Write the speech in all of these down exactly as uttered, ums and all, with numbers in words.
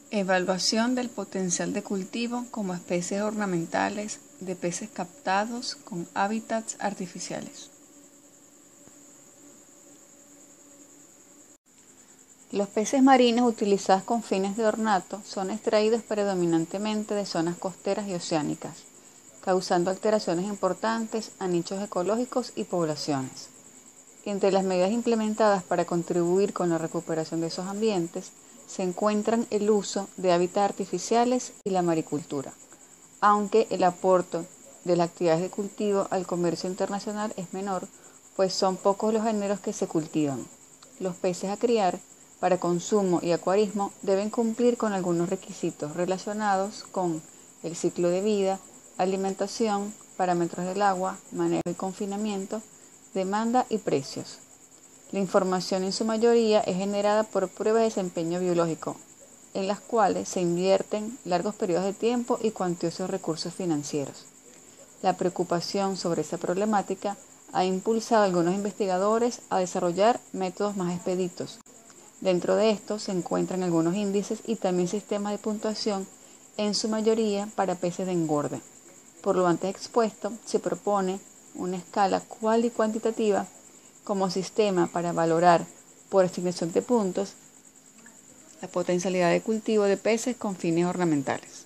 Evaluación del potencial de cultivo como especies ornamentales de peces captados con hábitats artificiales. Los peces marinos utilizados con fines de ornato son extraídos predominantemente de zonas costeras y oceánicas, causando alteraciones importantes a nichos ecológicos y poblaciones. Entre las medidas implementadas para contribuir con la recuperación de esos ambientes se encuentran el uso de hábitats artificiales y la maricultura, aunque el aporte de las actividades de cultivo al comercio internacional es menor, pues son pocos los géneros que se cultivan. Los peces a criar para consumo y acuarismo deben cumplir con algunos requisitos relacionados con el ciclo de vida, alimentación, parámetros del agua, manejo y confinamiento, demanda y precios. La información en su mayoría es generada por pruebas de desempeño biológico, en las cuales se invierten largos periodos de tiempo y cuantiosos recursos financieros. La preocupación sobre esta problemática ha impulsado a algunos investigadores a desarrollar métodos más expeditos. Dentro de estos se encuentran algunos índices y también sistemas de puntuación, en su mayoría para peces de engorde. Por lo antes expuesto, se propone una escala cual y cuantitativa como sistema para valorar por asignación de puntos la potencialidad de cultivo de peces con fines ornamentales.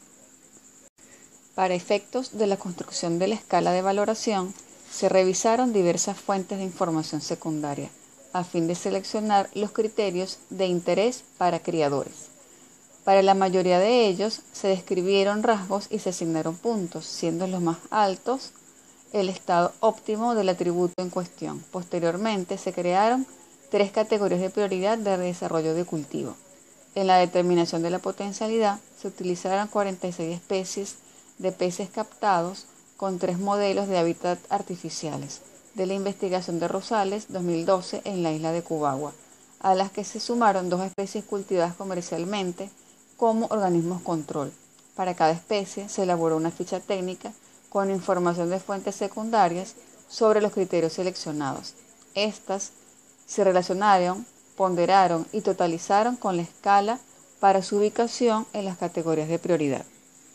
Para efectos de la construcción de la escala de valoración, se revisaron diversas fuentes de información secundaria a fin de seleccionar los criterios de interés para criadores. Para la mayoría de ellos se describieron rasgos y se asignaron puntos, siendo los más altos el estado óptimo del atributo en cuestión. Posteriormente se crearon tres categorías de prioridad de desarrollo de cultivo. En la determinación de la potencialidad se utilizaron cuarenta y seis especies de peces captados con tres modelos de hábitat artificiales de la investigación de Rosales dos mil doce en la isla de Cubagua, a las que se sumaron dos especies cultivadas comercialmente como organismos control. Para cada especie se elaboró una ficha técnica con información de fuentes secundarias sobre los criterios seleccionados. Estas se relacionaron, ponderaron y totalizaron con la escala para su ubicación en las categorías de prioridad.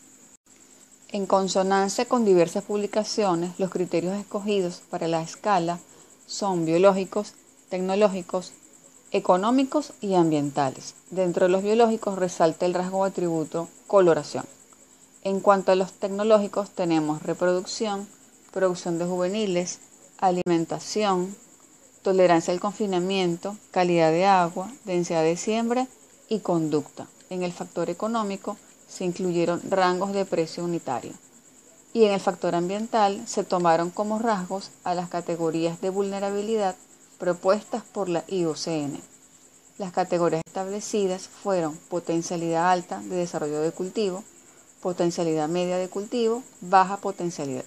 En consonancia con diversas publicaciones, los criterios escogidos para la escala son biológicos, tecnológicos, económicos y ambientales. Dentro de los biológicos resalta el rasgo de atributo coloración. En cuanto a los tecnológicos tenemos reproducción, producción de juveniles, alimentación, tolerancia al confinamiento, calidad de agua, densidad de siembra y conducta. En el factor económico se incluyeron rangos de precio unitario. Y en el factor ambiental se tomaron como rasgos a las categorías de vulnerabilidad propuestas por la I U C N. Las categorías establecidas fueron potencialidad alta de desarrollo de cultivo, potencialidad media de cultivo, baja potencialidad.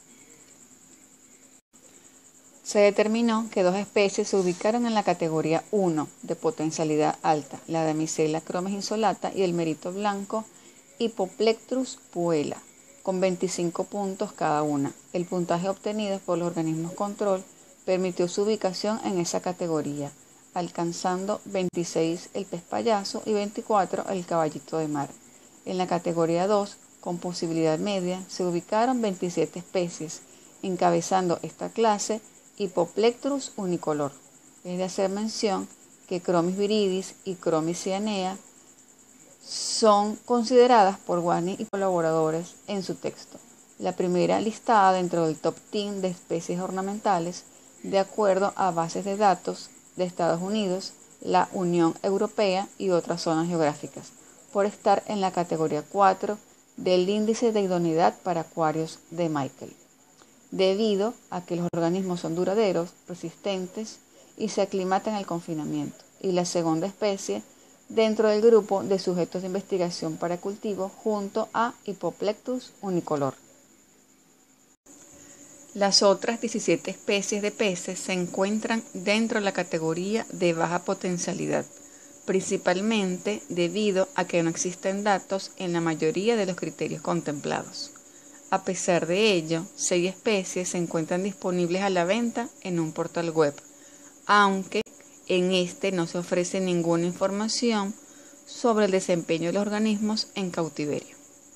Se determinó que dos especies se ubicaron en la categoría uno de potencialidad alta, la Damisela chromis insolata y el merito blanco Hippoplectrus puella, con veinticinco puntos cada una. El puntaje obtenido por los organismos control permitió su ubicación en esa categoría, alcanzando veintiséis el pez payaso y veinticuatro el caballito de mar. En la categoría dos, con posibilidad media, se ubicaron veintisiete especies, encabezando esta clase Hippoplectrus unicolor. Es de hacer mención que Chromis viridis y Chromis cyanea son consideradas por Guarni y colaboradores en su texto, la primera listada dentro del top diez de especies ornamentales de acuerdo a bases de datos de Estados Unidos, la Unión Europea y otras zonas geográficas, por estar en la categoría cuatro del índice de idoneidad para acuarios de Michael, debido a que los organismos son duraderos, resistentes y se aclimatan al confinamiento, y la segunda especie dentro del grupo de sujetos de investigación para cultivo junto a Hippoplectrus unicolor. Las otras diecisiete especies de peces se encuentran dentro de la categoría de baja potencialidad, principalmente debido a que no existen datos en la mayoría de los criterios contemplados. A pesar de ello, seis especies se encuentran disponibles a la venta en un portal web, aunque en este no se ofrece ninguna información sobre el desempeño de los organismos en cautiverio.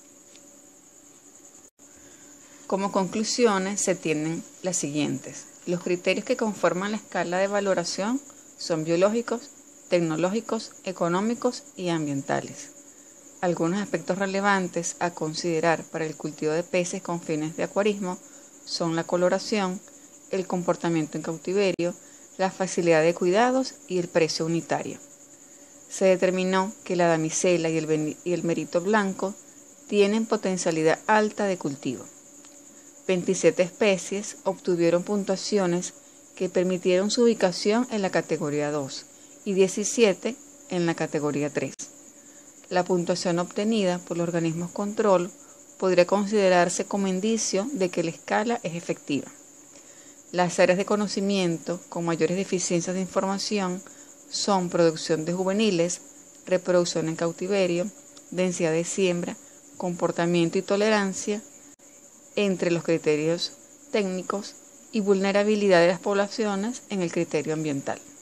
Como conclusiones se tienen las siguientes. Los criterios que conforman la escala de valoración son biológicos, tecnológicos, económicos y ambientales. Algunos aspectos relevantes a considerar para el cultivo de peces con fines de acuarismo son la coloración, el comportamiento en cautiverio, la facilidad de cuidados y el precio unitario. Se determinó que la damisela y el, y el merito blanco tienen potencialidad alta de cultivo. veintisiete especies obtuvieron puntuaciones que permitieron su ubicación en la categoría dos y diecisiete en la categoría tres. La puntuación obtenida por los organismos control podría considerarse como indicio de que la escala es efectiva. Las áreas de conocimiento con mayores deficiencias de información son producción de juveniles, reproducción en cautiverio, densidad de siembra, comportamiento y tolerancia entre los criterios técnicos y vulnerabilidad de las poblaciones en el criterio ambiental.